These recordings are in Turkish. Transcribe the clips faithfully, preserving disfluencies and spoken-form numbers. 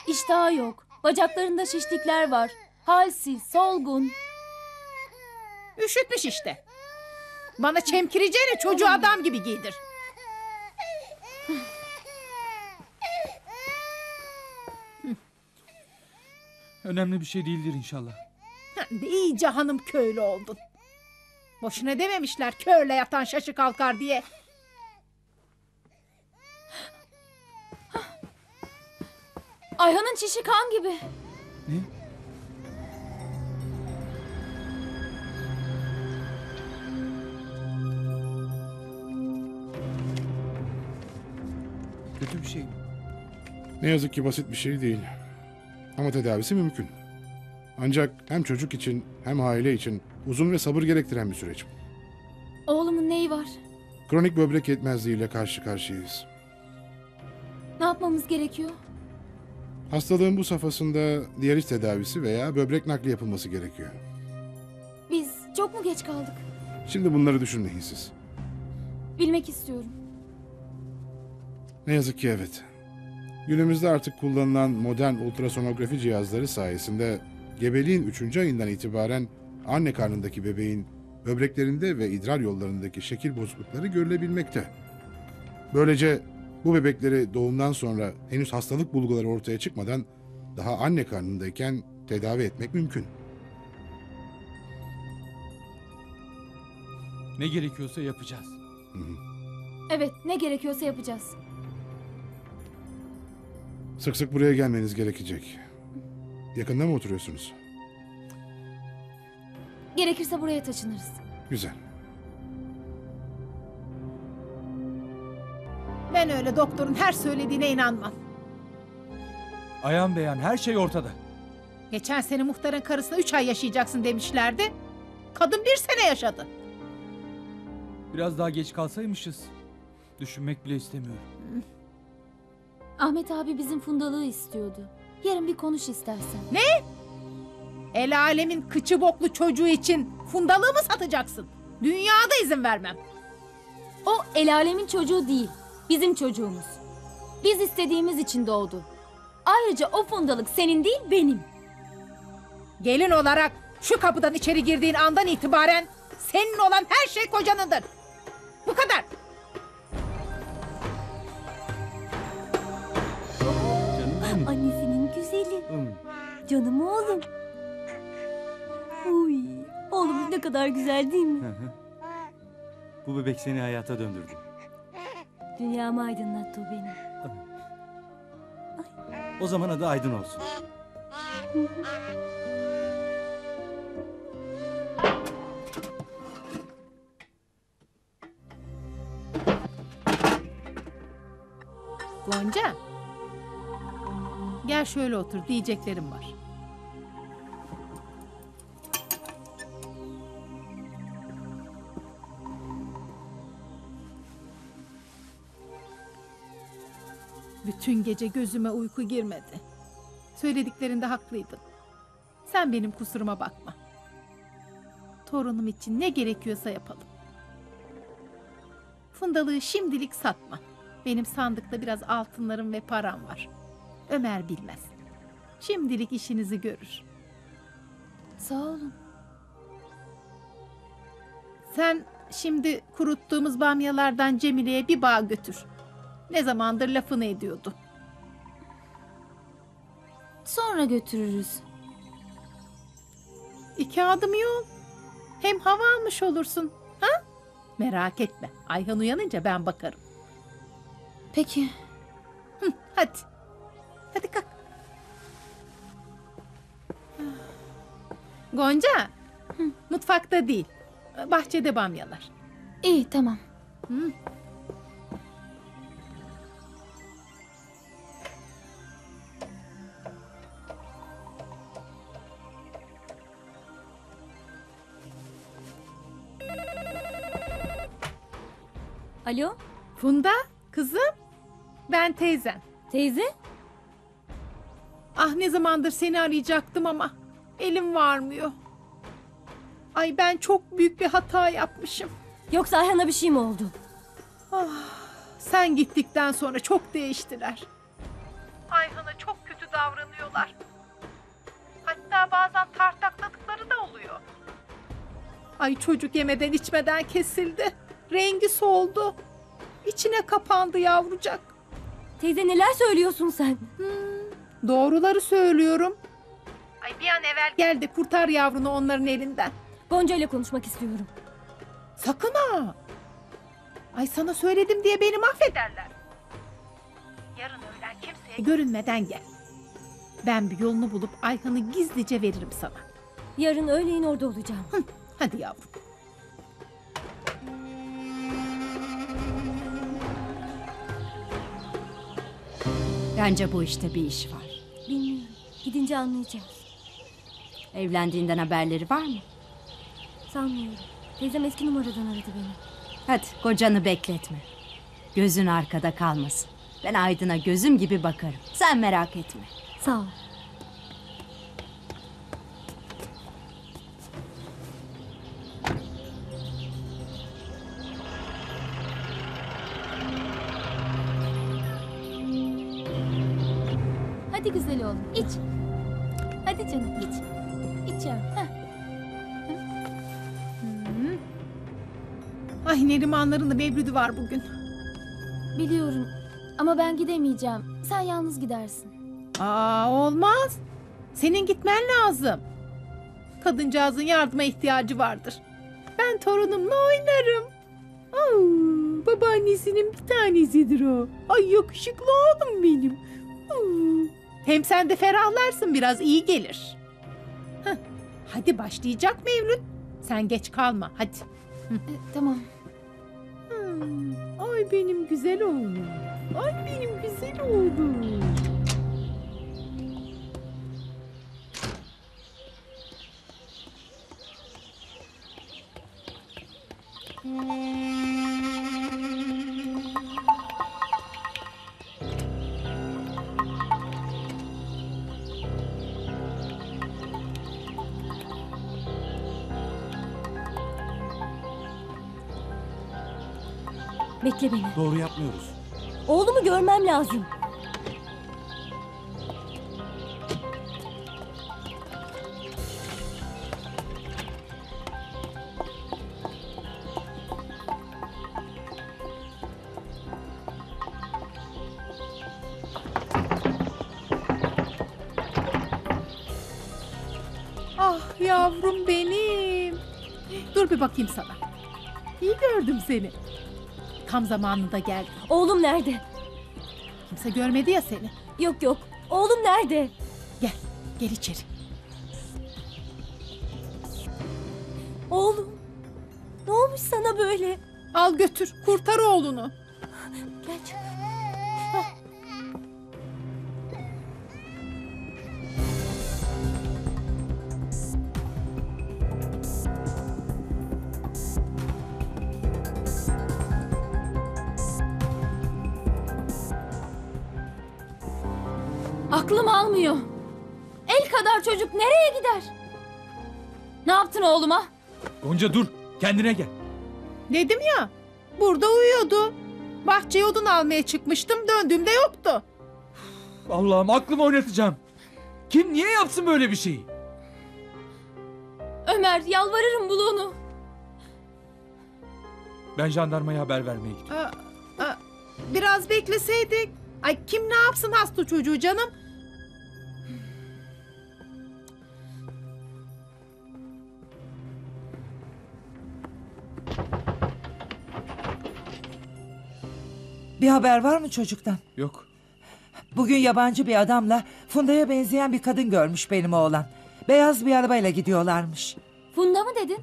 İştahı yok. Bacaklarında şişlikler var. Halsiz, solgun. Üşütmüş işte. Bana çemkireceğine çocuğu adam gibi giydir. Önemli bir şey değildir inşallah. Sen de iyice hanım köylü oldun. Boşuna dememişler körle yatan şaşı kalkar diye. Ayhan'ın çişi kan gibi. Ne? Kötü bir şey mi? Ne yazık ki basit bir şey değil. Ama tedavisi mümkün. Ancak hem çocuk için hem aile için uzun ve sabır gerektiren bir süreç. Oğlumun neyi var? Kronik böbrek yetmezliğiyle karşı karşıyayız. Ne yapmamız gerekiyor? Hastalığın bu safhasında diyaliz tedavisi veya böbrek nakli yapılması gerekiyor. Biz çok mu geç kaldık? Şimdi bunları düşünmeyin siz. Bilmek istiyorum. Ne yazık ki evet. Günümüzde artık kullanılan modern ultrasonografi cihazları sayesinde gebeliğin üçüncü ayından itibaren anne karnındaki bebeğin böbreklerinde ve idrar yollarındaki şekil bozuklukları görülebilmekte. Böylece bu bebekleri doğumdan sonra henüz hastalık bulguları ortaya çıkmadan daha anne karnındayken tedavi etmek mümkün. Ne gerekiyorsa yapacağız. Hı hı. Evet, ne gerekiyorsa yapacağız. Sık sık buraya gelmeniz gerekecek. Yakında mı oturuyorsunuz? Gerekirse buraya taşınırız. Güzel. Ben öyle doktorun her söylediğine inanmam. Ayan beyan her şey ortada. Geçen sene muhtarın karısına üç ay yaşayacaksın demişlerdi. Kadın bir sene yaşadı. Biraz daha geç kalsaymışız. Düşünmek bile istemiyorum. Ahmet abi bizim fundalığı istiyordu. Yarın bir konuş istersen. Ne? El alemin kıçı boklu çocuğu için fundalığı mı satacaksın? Dünyada izin vermem. O el alemin çocuğu değil. Bizim çocuğumuz. Biz istediğimiz için doğdu. Ayrıca o fundalık senin değil benim. Gelin olarak şu kapıdan içeri girdiğin andan itibaren senin olan her şey kocanındır. Bu kadar. Canım benim. Annesinin güzeli. Hı. Canım oğlum. Uy, oğlumuz ne kadar güzel değil mi? Hı hı. Bu bebek seni hayata döndürdü. Dünyamı aydınlattı o benim. O zaman adı Aydın olsun. Gonca. Gel şöyle otur, diyeceklerim var. Bütün gece gözüme uyku girmedi. Söylediklerinde haklıydın. Sen benim kusuruma bakma. Torunum için ne gerekiyorsa yapalım. Fundalığı şimdilik satma. Benim sandıkta biraz altınlarım ve param var. Ömer bilmez. Şimdilik işinizi görür. Sağ olun. Sen şimdi kuruttuğumuz bamyalardan Cemile'ye bir bağ götür. Ne zamandır lafını ediyordu. Sonra götürürüz. İki adım yol. Hem hava almış olursun. Ha? Merak etme. Ayhan uyanınca ben bakarım. Peki. Hı, hadi. Hadi kalk. Gonca. Hı. Mutfakta değil. Bahçede bamyalar. İyi, tamam. Hı. Alo, Funda, kızım. Ben teyzen. teyze? Ah ne zamandır seni arayacaktım ama elim varmıyor. Ay ben çok büyük bir hata yapmışım. Yoksa Ayhan'a bir şey mi oldu? Ah, sen gittikten sonra çok değiştiler. Ayhan'a çok kötü davranıyorlar. Ay çocuk yemeden içmeden kesildi. Rengi soldu. İçine kapandı yavrucak. Teyze neler söylüyorsun sen? Doğruları söylüyorum. Ay bir an evvel gel de kurtar yavrunu onların elinden. Gonca ile konuşmak istiyorum. Sakın ha. Ay sana söyledim diye beni mahvederler. Yarın öğlen kimseye görünmeden gel. Ben bir yolunu bulup Ayhan'ı gizlice veririm sana. Yarın öğleyin orada olacağım. Hı, hadi yavrum. Bence bu işte bir iş var. Bilmiyorum. Gidince anlayacağız. Evlendiğinden haberleri var mı? Sanmıyorum. Teyzem eski numaradan aradı beni. Hadi kocanı bekletme. Gözün arkada kalmasın. Ben Aydın'a gözüm gibi bakarım. Sen merak etme. Sağ ol. Hadi güzel oğlum, iç. Hadi canım, iç. İç yavrum. Heh. Ay Nerimanların da mevlüdü var bugün. Biliyorum ama ben gidemeyeceğim. Sen yalnız gidersin. Aa olmaz. Senin gitmen lazım. Kadıncağızın yardıma ihtiyacı vardır. Ben torunumla oynarım. Aa, babaannesinin bir tanesidir o. Ay yakışıklı oğlum benim. Aa, hem sen de ferahlarsın biraz iyi gelir. Heh, hadi başlayacak Mevlüt. Sen geç kalma hadi. E, tamam. Hmm, ay benim güzel oğlum. Ay benim güzel oğlum. Bekle beni. Doğru yapmıyoruz. Oğlumu görmem lazım. Ah yavrum benim. Dur bir bakayım sana. İyi gördüm seni. Tam zamanında geldin. Oğlum nerede? Kimse görmedi ya seni. Yok yok. Oğlum nerede? Gel, gel içeri. Oğlum. Ne olmuş sana böyle? Al götür, kurtar oğlunu. Gel canım. Aklım almıyor. El kadar çocuk nereye gider? Ne yaptın oğluma? Gonca dur. Kendine gel. Dedim ya, burada uyuyordu. Bahçeye odun almaya çıkmıştım, döndüğümde yoktu. Allah'ım aklımı oynatacağım. Kim niye yapsın böyle bir şeyi? Ömer yalvarırım bul onu. Ben jandarmaya haber vermeye gidiyorum. Aa, aa, biraz bekleseydik. Ay kim ne yapsın hasta çocuğu canım? Bir haber var mı çocuktan? Yok. Bugün yabancı bir adamla Funda'ya benzeyen bir kadın görmüş benim oğlan. Beyaz bir arabayla gidiyorlarmış. Funda mı dedin?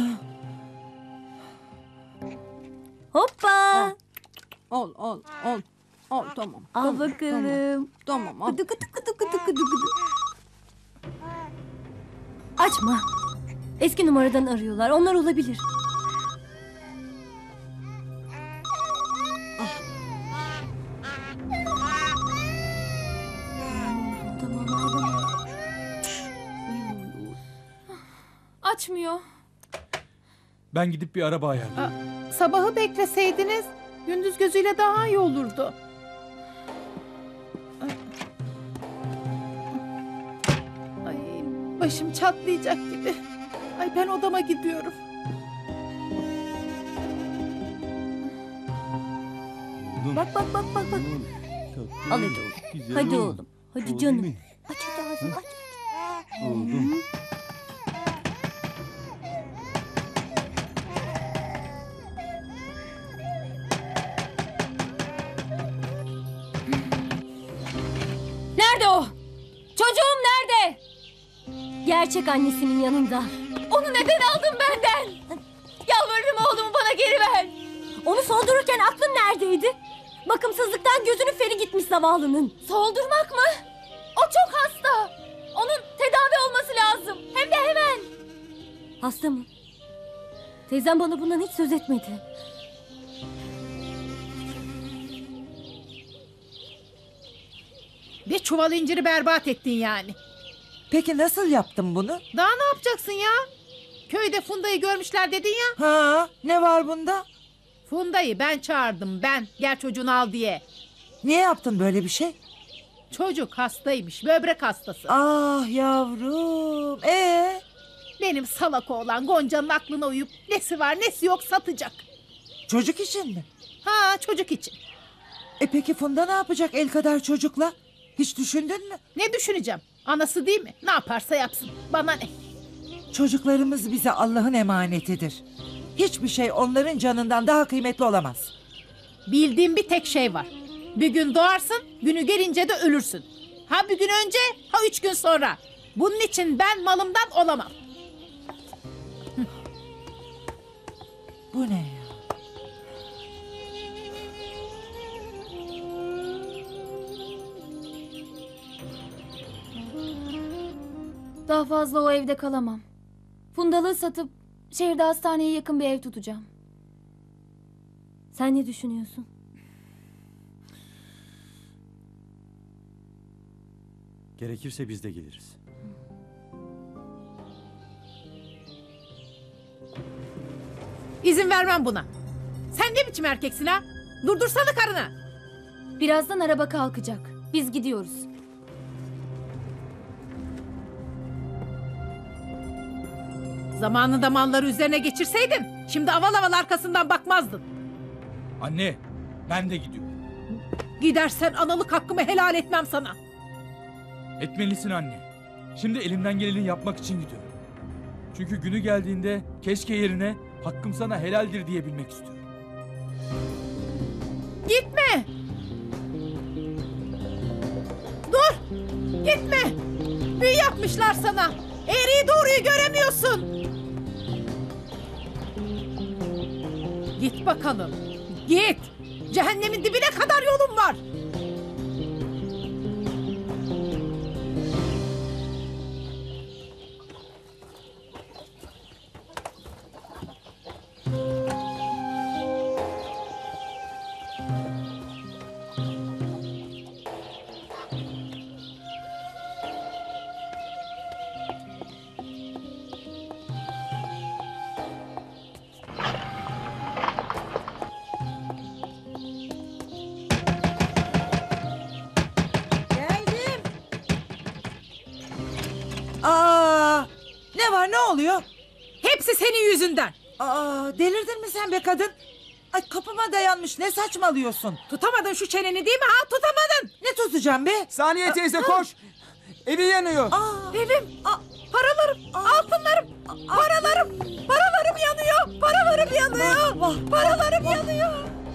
Hoppa. Ol ol ol. Ol tamam. Al bakalım. Tamam al. Gıdı gıdı gıdı gıdı gıdı gıdı. Açma. Eski numaradan arıyorlar. Onlar olabilir. Tamam ağlama. Açmıyor. Ben gidip bir araba ayarlayayım. Aa, sabahı bekleseydiniz gündüz gözüyle daha iyi olurdu. Ay başım çatlayacak gibi. Ay ben odama gidiyorum. oğlum. Bak bak bak bak bak. Al hadi oğlum. Hadi oğlum. Hadi canım. Aç hadi ağzını aç. Oğlum. Nerede o? Çocuğum nerede? Gerçek annesinin yanında. Onu neden aldın benden? Yalvarırım oğlumu bana geri ver. Onu soldururken aklın neredeydi? Bakımsızlıktan gözünün feri gitmiş zavallının. Soldurmak mı? O çok hasta. Onun tedavi olması lazım. Hem de hemen. Hasta mı? Teyzem bana bundan hiç söz etmedi. Bir çuval inciri berbat ettin yani. Peki nasıl yaptın bunu? Daha ne yapacaksın ya? Köyde Funda'yı görmüşler dedin ya. Ha, ne var bunda? Funda'yı ben çağırdım ben. Gel çocuğunu al diye. Niye yaptın böyle bir şey? Çocuk hastaymış. Böbrek hastası. Ah yavrum. Ee, Benim salak oğlan Gonca'nın aklına uyup nesi var nesi yok satacak. çocuk için mi? Ha çocuk için. E peki Funda ne yapacak el kadar çocukla? Hiç düşündün mü? Ne düşüneceğim? Anası değil mi? Ne yaparsa yapsın. Bana ne? Çocuklarımız bize Allah'ın emanetidir. Hiçbir şey onların canından daha kıymetli olamaz. Bildiğim bir tek şey var. Bir gün doğarsın, günü gelince de ölürsün. Ha bir gün önce, ha üç gün sonra. Bunun için ben malımdan olamam. Bu ne ya? Daha fazla o evde kalamam. Fundalığı satıp şehirde hastaneye yakın bir ev tutacağım. Sen ne düşünüyorsun? Gerekirse biz de geliriz. İzin vermem buna. Sen ne biçim erkeksin ha? Durdursana karını. Birazdan araba kalkacak. Biz gidiyoruz. Zamanında malları üzerine geçirseydin, şimdi aval aval arkasından bakmazdın. Anne, ben de gidiyorum. Gidersen analık hakkımı helal etmem sana. Etmelisin anne. Şimdi elimden geleni yapmak için gidiyorum. Çünkü günü geldiğinde keşke yerine hakkım sana helaldir diyebilmek istiyorum. Gitme. Dur. Gitme. Büyü yapmışlar sana. Eğriyi doğruyu göremiyorsun. Git bakalım. Git. Cehennemin dibine kadar yolun var. Geldim. Aa, ne var ne oluyor? Hepsi senin yüzünden. Aa, delirdin mi sen be kadın? Ay kapıma dayanmış, ne saçmalıyorsun? Tutamadın şu çeneni değil mi ha? Tutamadın. Ne tutacağım be? Saniye teyze koş! Evi yanıyor. Aa, Evim, a- paralarım, altınlarım, paralarım, paralarım yanıyor, paralarım yanıyor, vah, paralarım yanıyor.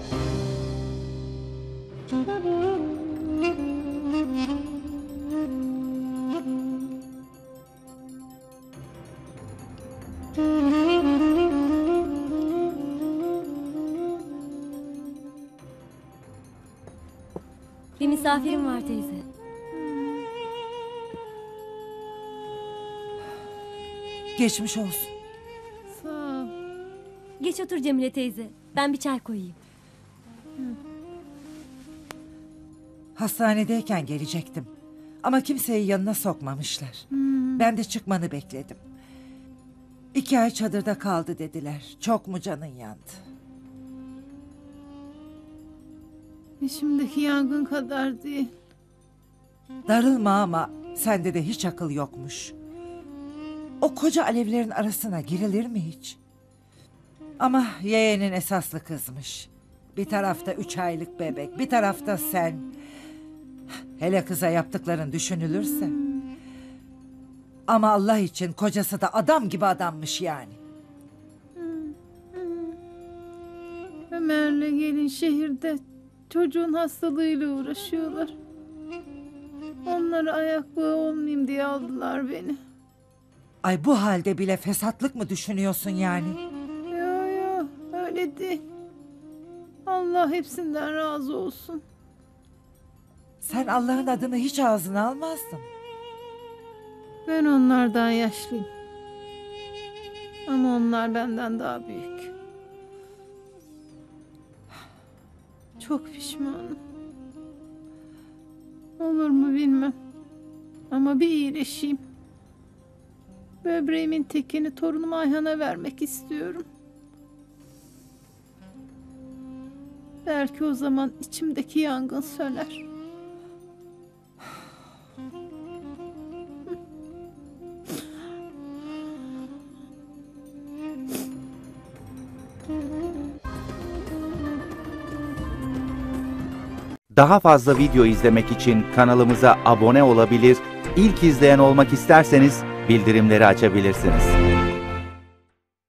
Bir misafirim var teyze. geçmiş olsun. Sağ ol. Geç otur Cemile teyze. Ben bir çay koyayım. Hastanedeyken gelecektim. Ama kimseyi yanına sokmamışlar. Ben de çıkmanı bekledim. İki ay çadırda kaldı dediler. Çok mu canın yandı? Şimdiki yangın kadar değil. Darılma ama sende de hiç akıl yokmuş. O koca alevlerin arasına girilir mi hiç? Ama yeğenin esaslı kızmış. Bir tarafta üç aylık bebek, bir tarafta sen. Hele kıza yaptıkların düşünülürse. Ama Allah için kocası da adam gibi adammış yani. Ömer'le gelin şehirde çocuğun hastalığıyla uğraşıyorlar. Onlara ayak bağı olmayayım diye aldılar beni. Ay bu halde bile fesatlık mı düşünüyorsun yani? Yo yo öyle değil. Allah hepsinden razı olsun. Sen Allah'ın adını hiç ağzına almazdın. Ben onlardan yaşlıyım. Ama onlar benden daha büyük. Çok pişmanım. Olur mu bilmem. Ama bir iyileşeyim. Böbreğimin tekini torunum Ayhan'a vermek istiyorum. Belki o zaman içimdeki yangın söner. Daha fazla video izlemek için kanalımıza abone olabilir, ilk izleyen olmak isterseniz bildirimleri açabilirsiniz.